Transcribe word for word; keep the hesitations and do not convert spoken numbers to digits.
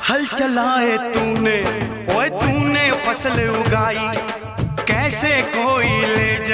हल चलाए तूने, ओए तूने फसल उगाई, कैसे कोई ले